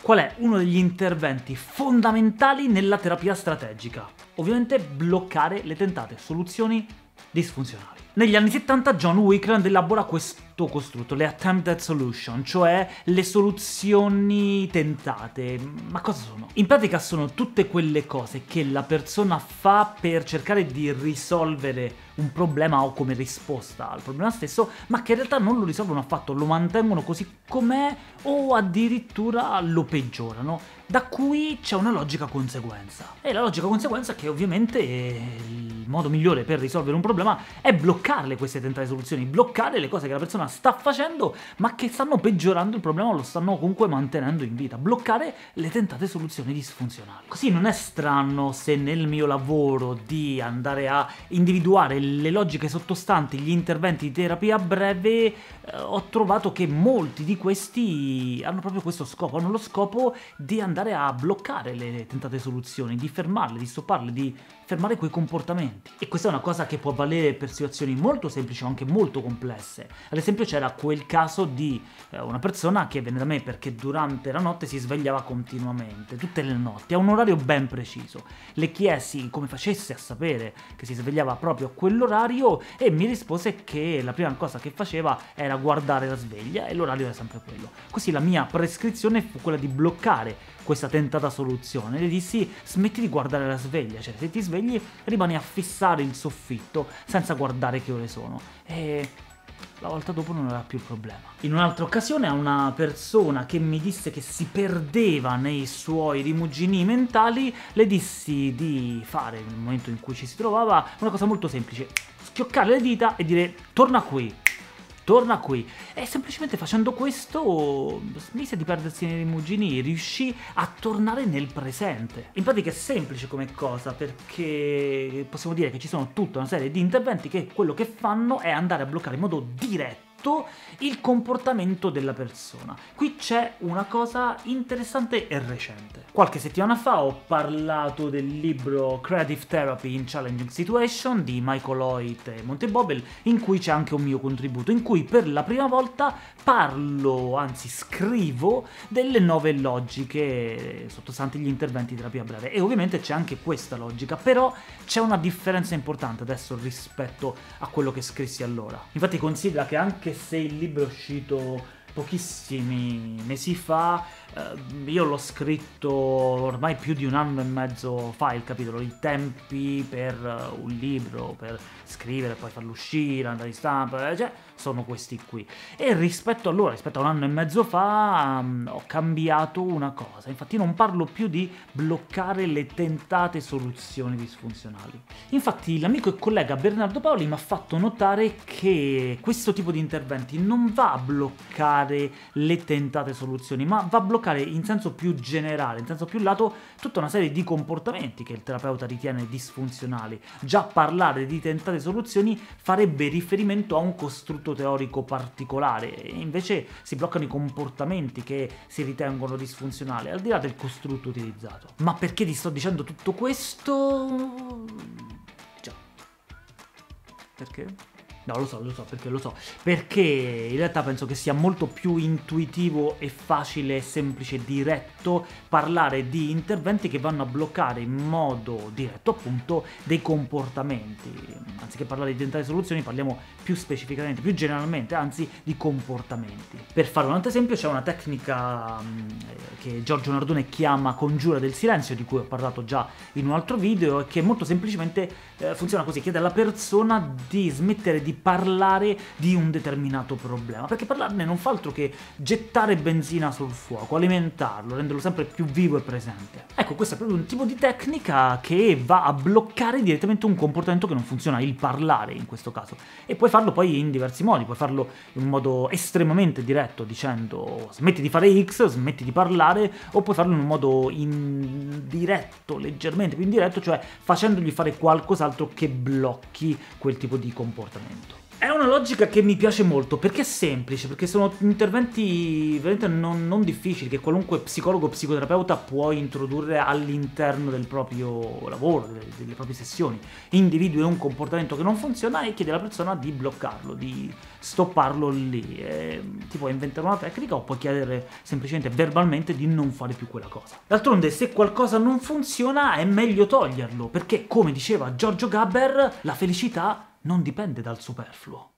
Qual è uno degli interventi fondamentali nella terapia strategica? Ovviamente bloccare le tentate soluzioni disfunzionali. Negli anni 70 John Wickland elabora questo costrutto, le attempted solution, cioè le soluzioni tentate. Ma cosa sono? In pratica sono tutte quelle cose che la persona fa per cercare di risolvere un problema o come risposta al problema stesso, ma che in realtà non lo risolvono affatto, lo mantengono così com'è o addirittura lo peggiorano. Da cui c'è una logica conseguenza. E la logica conseguenza è che ovviamente il modo migliore per risolvere un problema è bloccarle queste tentate soluzioni, bloccare le cose che la persona sta facendo ma che stanno peggiorando il problema o lo stanno comunque mantenendo in vita, bloccare le tentate soluzioni disfunzionali. Così non è strano se nel mio lavoro di andare a individuare le logiche sottostanti gli interventi di terapia breve ho trovato che molti di questi hanno proprio questo scopo, hanno lo scopo di andare a bloccare le tentate soluzioni, di fermarle, di stopparle, di fermare quei comportamenti. E questa è una cosa che può valere per situazioni molto semplici o anche molto complesse. Ad esempio c'era quel caso di una persona che venne da me perché durante la notte si svegliava continuamente, tutte le notti, a un orario ben preciso. Le chiesi come facesse a sapere che si svegliava proprio a quell'orario e mi rispose che la prima cosa che faceva era guardare la sveglia e l'orario era sempre quello. Così la mia prescrizione fu quella di bloccare questa tentata soluzione. Le dissi: smetti di guardare la sveglia, cioè se ti svegli rimani a fissare il soffitto senza guardare che ore sono. E la volta dopo non era più il problema. In un'altra occasione a una persona che mi disse che si perdeva nei suoi rimuginii mentali, le dissi di fare, nel momento in cui ci si trovava, una cosa molto semplice: schioccare le dita e dire torna qui. Torna qui. E semplicemente facendo questo smise di perdersi nei rimuginii, riuscì a tornare nel presente. In pratica è semplice come cosa, perché possiamo dire che ci sono tutta una serie di interventi che quello che fanno è andare a bloccare in modo diretto il comportamento della persona. Qui c'è una cosa interessante e recente. Qualche settimana fa ho parlato del libro Creative Therapy in Challenging Situation di Michael Hoyt e Monte Bobel, in cui c'è anche un mio contributo, in cui per la prima volta parlo, anzi scrivo, delle 9 logiche sottostanti gli interventi di terapia breve. E ovviamente c'è anche questa logica, però c'è una differenza importante adesso rispetto a quello che scrissi allora. Infatti considera che anche se il libro è uscito pochissimi mesi fa, io l'ho scritto ormai più di 1 anno e mezzo fa il capitolo. I tempi per un libro, per scrivere, poi farlo uscire, andare in stampa, cioè sono questi qui. E rispetto a 1 anno e mezzo fa, ho cambiato una cosa. Infatti non parlo più di bloccare le tentate soluzioni disfunzionali. Infatti l'amico e collega Bernardo Paoli mi ha fatto notare che questo tipo di interventi non va a bloccare le tentate soluzioni, ma va a bloccare in senso più generale, in senso più lato, tutta una serie di comportamenti che il terapeuta ritiene disfunzionali. Già parlare di tentate soluzioni farebbe riferimento a un costrutto teorico particolare, e invece si bloccano i comportamenti che si ritengono disfunzionali, al di là del costrutto utilizzato. Ma perché ti sto dicendo tutto questo? Già. Perché? No, lo so, perché lo so. Perché in realtà penso che sia molto più intuitivo e facile, semplice, diretto parlare di interventi che vanno a bloccare in modo diretto appunto dei comportamenti. Anziché parlare di tentate soluzioni parliamo più specificamente, più generalmente, anzi, di comportamenti. Per fare un altro esempio c'è una tecnica che Giorgio Nardone chiama congiura del silenzio, di cui ho parlato già in un altro video, e che molto semplicemente funziona così: chiede alla persona di smettere di parlare di un determinato problema, perché parlarne non fa altro che gettare benzina sul fuoco, alimentarlo, renderlo sempre più vivo e presente. Ecco, questo è proprio un tipo di tecnica che va a bloccare direttamente un comportamento che non funziona, il parlare in questo caso. E puoi farlo poi in diversi modi, puoi farlo in un modo estremamente diretto dicendo smetti di fare X, smetti di parlare, o puoi farlo in un modo indiretto, leggermente più indiretto, cioè facendogli fare qualcos'altro che blocchi quel tipo di comportamento. È una logica che mi piace molto, perché è semplice, perché sono interventi veramente non difficili, che qualunque psicologo o psicoterapeuta può introdurre all'interno del proprio lavoro, delle proprie sessioni. Individui un comportamento che non funziona e chiede alla persona di bloccarlo, di stopparlo lì. Ti puoi inventare una tecnica o puoi chiedere semplicemente verbalmente di non fare più quella cosa. D'altronde, se qualcosa non funziona è meglio toglierlo, perché come diceva Giorgio Gaber, la felicità non dipende dal superfluo.